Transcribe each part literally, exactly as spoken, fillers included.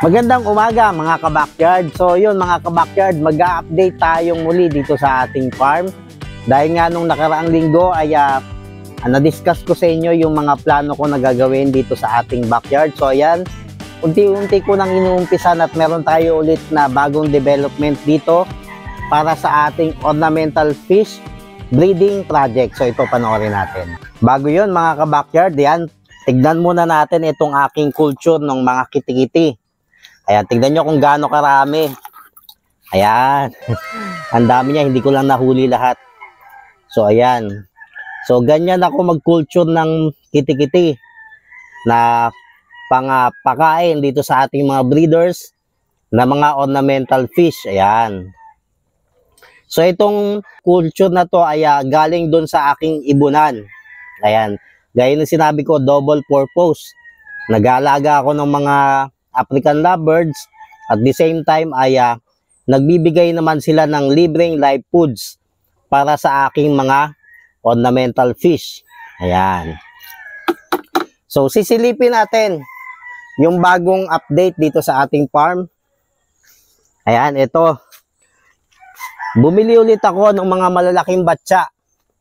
Magandang umaga mga kabakyard. So yun mga kabakyard, mag-a-update tayong muli dito sa ating farm. Dahil nga nung nakaraang linggo ay uh, na-discuss ko sa inyo yung mga plano ko na gagawin dito sa ating backyard. So ayan, unti-unti ko nang inuumpisan at meron tayo ulit na bagong development dito para sa ating ornamental fish breeding project. So ito panoorin natin. Bago yun mga kabakyard, yan, tignan muna natin itong aking culture ng mga kitikiti. Ayan, tignan nyo kung gaano karami. Ayan. Ang dami niya, hindi ko lang nahuli lahat. So, ayan. So, ganyan ako mag-culture ng kitikiti na pang, uh, pakain dito sa ating mga breeders na mga ornamental fish. Ayan. So, itong culture na to ay uh, galing doon sa aking ibunan. Ayan. Gaya ng sinabi ko, double purpose. Nag-aalaga ako ng mga African lovebirds at the same time ay uh, nagbibigay naman sila ng libreng live foods para sa aking mga ornamental fish. Ayan. So sisilipin natin yung bagong update dito sa ating farm. Ayan, ito. Bumili ulit ako ng mga malalaking batsa.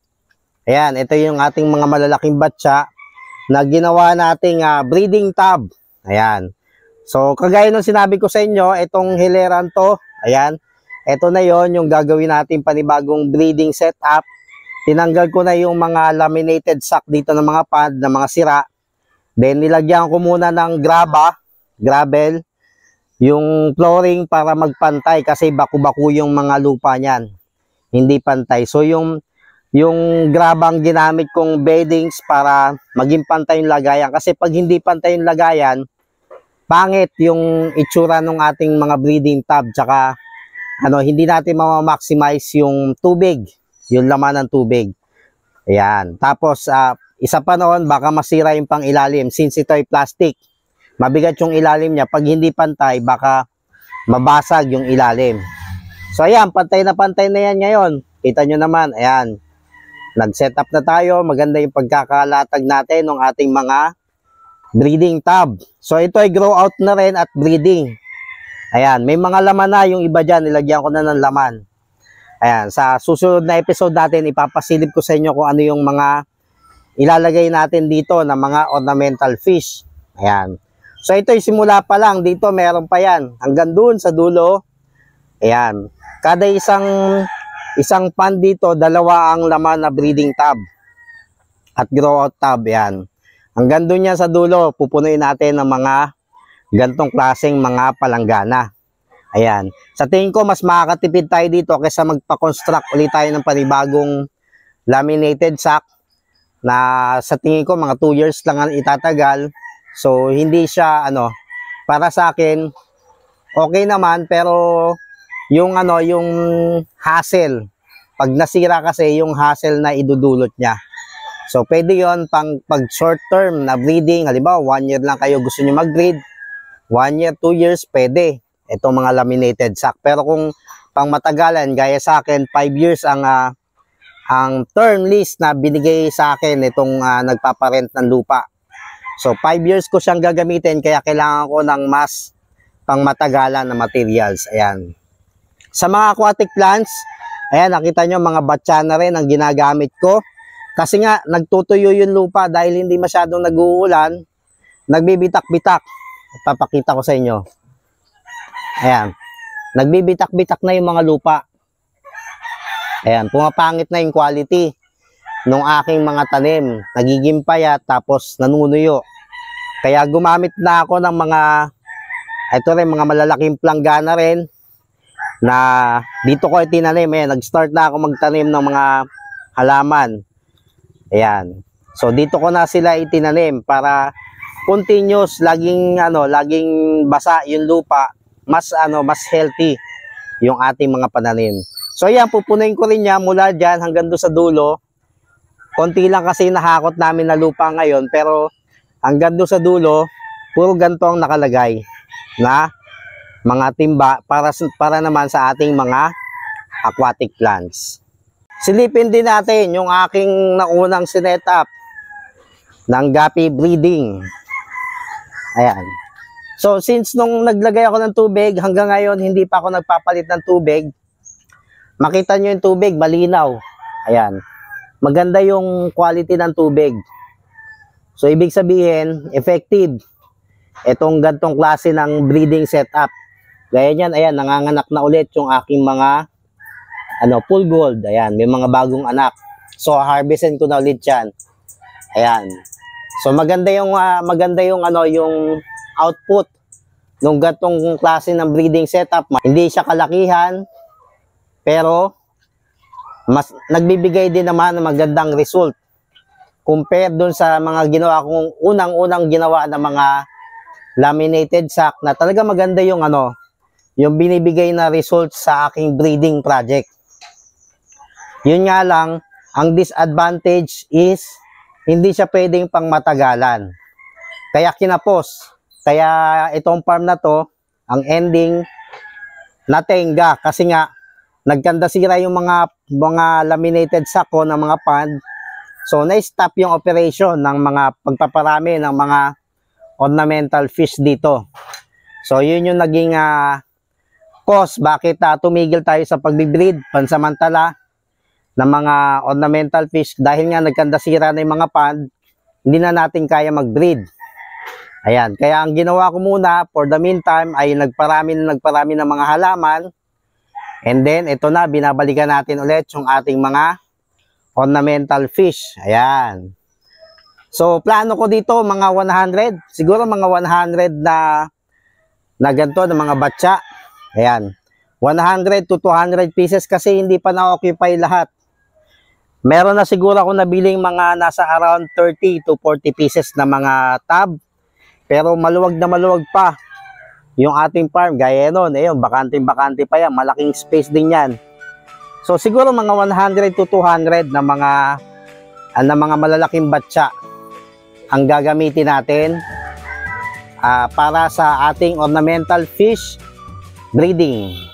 Ayan, ito yung ating mga malalaking batsa na ginawa nating uh, breeding tub. Ayan. So, kagaya ng sinabi ko sa inyo, itong hileran to, ayan, ito na yon yung gagawin natin panibagong breeding setup. Tinanggal ko na yung mga laminated sack dito ng mga pad, ng mga sira. Then, nilagyan ko muna ng graba, gravel, yung flooring para magpantay kasi baku-baku yung mga lupa niyan. Hindi pantay. So, yung, yung grabang ginamit kong beddings para maging pantay yung lagayan. Kasi pag hindi pantay yung lagayan, pangit yung itsura ng ating mga breeding tub, tsaka ano, hindi natin ma-maximize yung tubig, yung laman ng tubig. Ayan. Tapos, uh, isa pa noon, baka masira yung pang ilalim since ito ay plastic. Mabigat yung ilalim niya. Pag hindi pantay, baka mabasag yung ilalim. So, ayan, pantay na pantay na yan ngayon. Kita nyo naman, ayan. Nag-set up na tayo. Maganda yung pagkakalatag natin ng ating mga breeding tub. So, ito ay grow out na rin at breeding. Ayan, may mga laman na yung iba dyan. Nilagyan ko na ng laman. Ayan, sa susunod na episode natin, ipapasilip ko sa inyo kung ano yung mga ilalagay natin dito na mga ornamental fish. Ayan. So, ito ay simula pa lang. Dito, meron pa yan. Hanggang dun sa dulo. Ayan. Kada isang isang pan dito, dalawa ang laman na breeding tub at grow out tub. Ayan. Hanggang doon yan sa dulo, pupunuin natin ng mga gantong klaseng mga palanggana. Ayan. Sa tingin ko, mas makakatipid tayo dito kaysa magpa-construct ulit tayo ng panibagong laminated sack na sa tingin ko mga two years lang ang itatagal. So, hindi siya, ano, para sa akin, okay naman, pero yung, ano, yung hassle, pag nasira kasi yung hassle na idudulot niya. So, pwede yon pang pag short term na breeding. Halimbawa, one year lang kayo gusto nyo mag-breed. One year, two years, pwede. Itong mga laminated sack. Pero kung pang matagalan, gaya sa akin, five years ang uh, ang term lease na binigay sa akin itong uh, nagpaparent ng lupa. So, five years ko siyang gagamitin, kaya kailangan ko ng mas pang matagalan na materials. Ayan. Sa mga aquatic plants, ayan, nakita nyo, mga batsa na rin ang ginagamit ko. Kasi nga, nagtutuyo yung lupa dahil hindi masyadong nag-uulan, nagbibitak-bitak. Papakita ko sa inyo. Ayan. Nagbibitak-bitak na yung mga lupa. Ayan, pumapangit na yung quality ng aking mga tanim. Nagiging payat, tapos nanunuyo. Kaya gumamit na ako ng mga, ito rin, mga malalaking planggana rin, na dito ko itinanim. Ayan, nag-start na ako magtanim ng mga halaman. Ayan. So dito ko na sila itinanim para continuous, laging ano, laging basa yung lupa, mas ano, mas healthy yung ating mga pananim. So ayan, pupunuin ko rin niya mula diyan hanggang do sa dulo. Konti lang kasi nahakot namin na lupa ngayon, pero hanggang do sa dulo, puro ganito ang nakalagay na mga timba para para naman sa ating mga aquatic plants. Silipin din natin yung aking naunang sinet up ng guppy breeding. Ayan. So, since nung naglagay ako ng tubig, hanggang ngayon, hindi pa ako nagpapalit ng tubig. Makita nyo yung tubig, malinaw. Ayan. Maganda yung quality ng tubig. So, ibig sabihin, effective. Itong gantong klase ng breeding setup. Gaya niyan, ayan, nanganganak na ulit yung aking mga ano, full gold. Ayan, may mga bagong anak. So, harvestin ko na ulit yan. Ayan. So, maganda yung, uh, maganda yung, ano, yung output ng gantong klase ng breeding setup. Hindi siya kalakihan, pero mas nagbibigay din naman ng magandang result compare dun sa mga ginawa kong unang-unang ginawa ng mga laminated sack na talaga maganda yung ano, yung binibigay na result sa aking breeding project. Yun nga lang, ang disadvantage is hindi siya pwedeng pang matagalan. Kaya kinapos. Kaya itong farm na to, ang ending natenga kasi nga nagkanda sira yung mga mga laminated sack ko ng mga pond. So na-stop yung operation ng mga pagpaparami ng mga ornamental fish dito. So yun yung naging uh, cause bakit uh, tumigil tayo sa pagbibreed pansamantala ng mga ornamental fish dahil nga nagkanda sira na yung mga pond, hindi na natin kaya mag-breed. Ayan, kaya ang ginawa ko muna for the meantime ay nagparami na nagparami ng mga halaman. And then, ito na, binabalikan natin ulit yung ating mga ornamental fish. Ayan. So, plano ko dito, mga one hundred. Siguro mga one hundred na, na ganito, na mga batya. Ayan. one hundred to two hundred pieces kasi hindi pa na-occupy lahat. Meron na siguro ako nabiling mga nasa around thirty to forty pieces na mga tub. Pero maluwag na maluwag pa yung ating farm. Gaya nun, ayun, bakante-bakante pa yan. Malaking space din yan. So siguro mga one hundred to two hundred na mga, uh, na mga malalaking batya ang gagamitin natin uh, para sa ating ornamental fish breeding.